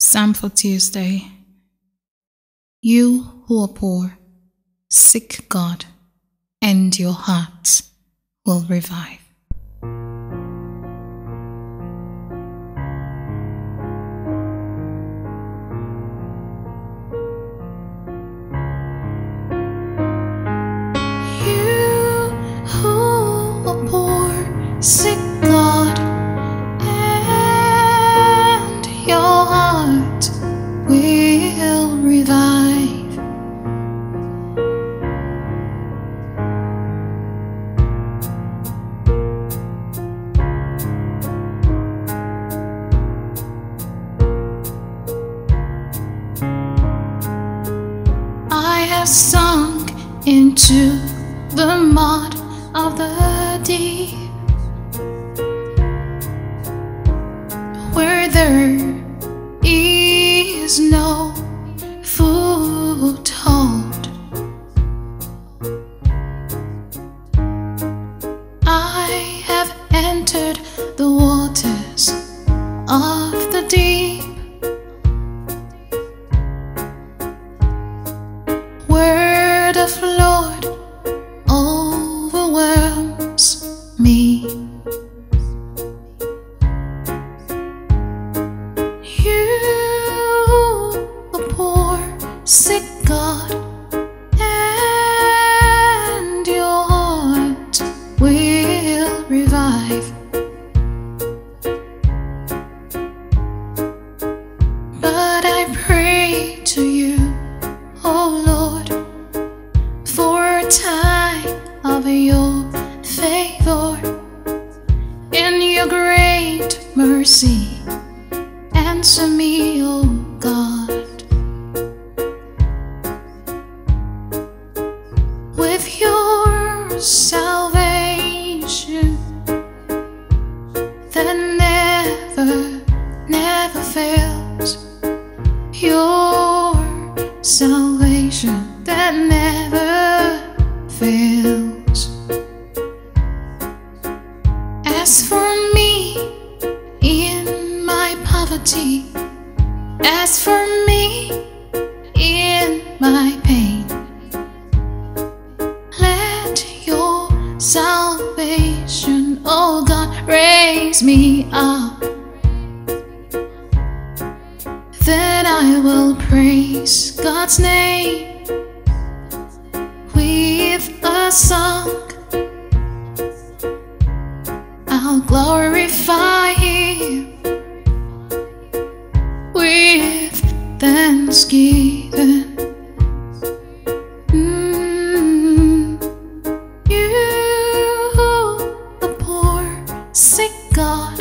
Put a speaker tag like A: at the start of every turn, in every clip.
A: Psalm for Tuesday. You who are poor, seek God, and your hearts will revive. You who are poor, seek God, and your heart will revive. I have sunk into the mud of the deep, where there is no foothold. I have entered the waters of the deep, where the flood overwhelms me. You, the poor, seek God, and your heart will revive. But I pray to you, oh Lord, for a time of your favor. In your great mercy, answer me, oh God. With your salvation that never fails, your salvation that never fails. As for me in my poverty, as for me in my pain, let your salvation, oh God, raise me up. Then I will praise God's name with a song. I'll glorify Him with thanksgiving. You, the poor, seek God,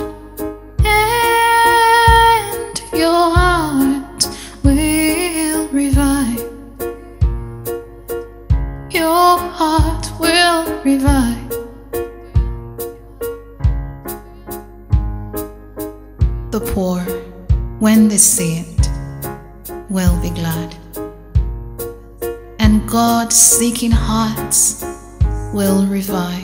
A: and your heart will revive. Your heart will revive. The poor, when they see it, will be glad, and God-seeking hearts will revive.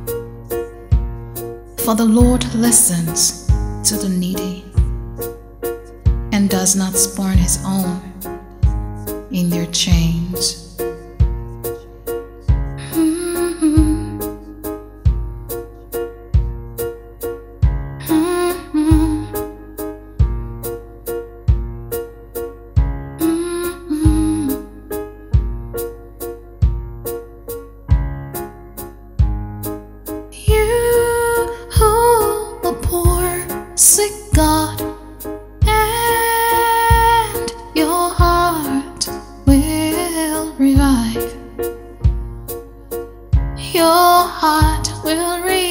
A: For the Lord listens to the needy and does not spurn His own in their chains. Seek God, and your heart will revive. Your heart will revive.